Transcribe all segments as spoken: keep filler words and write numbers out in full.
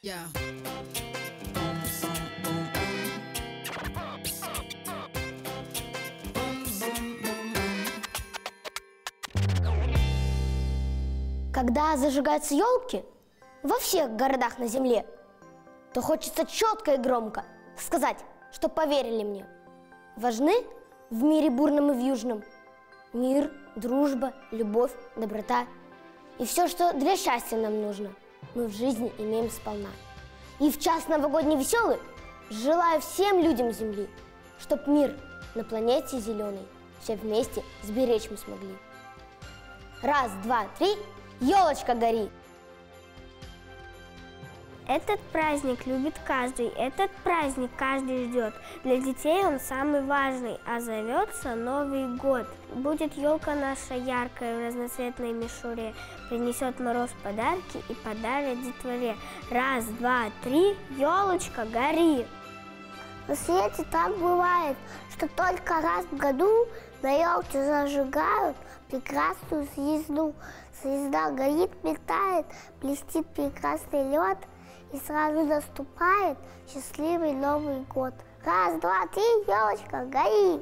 Yeah. Когда зажигаются елки во всех городах на земле, то хочется четко и громко сказать, что поверили мне. Важны в мире бурном и вьюжном мир, дружба, любовь, доброта. И все, что для счастья нам нужно, мы в жизни имеем сполна. И в час новогодний веселый желаю всем людям Земли, чтоб мир на планете зеленой все вместе сберечь мы смогли. Раз, два, три, елочка гори! Этот праздник любит каждый, этот праздник каждый ждет. Для детей он самый важный, а зовется Новый год. Будет елка наша яркая в разноцветной мишуре, принесет мороз подарки и подарит детворе. Раз, два, три, елочка гори! На свете так бывает, что только раз в году на елке зажигают прекрасную звезду. Звезда горит, метает, блестит прекрасный лед, и сразу наступает счастливый Новый год. Раз, два, три, елочка, гори!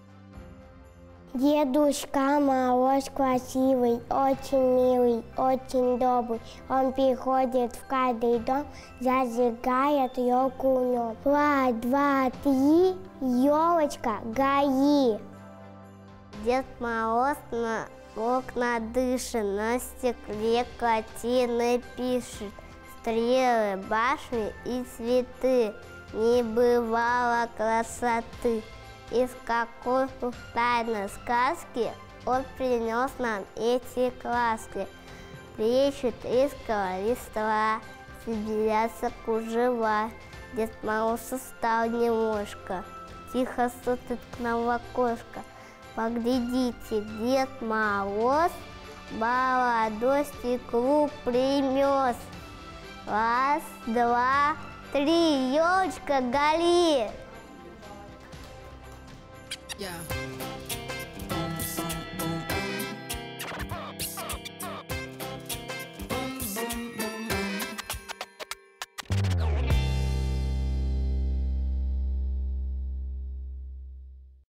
Дедушка Мороз красивый, очень милый, очень добрый. Он приходит в каждый дом, зажигает елку в нем. Раз, два, три, елочка, гори! Дед Мороз на окна дышит, на стекле картины пишет. Стрелы, башни и цветы, не бывало красоты. Из какой тайной сказки он принес нам эти краски. Плещет искра листва, собирается кружева. Дед Мороз устал немножко, тихо стучит к нам в окошко. Поглядите, Дед Мороз молодой стеклу принес. Раз, два, три, елочка, гори! Yeah.